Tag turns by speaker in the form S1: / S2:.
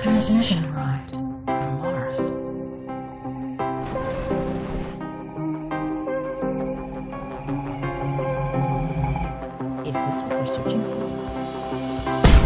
S1: Transmission arrived from Mars. Is this what we're searching for?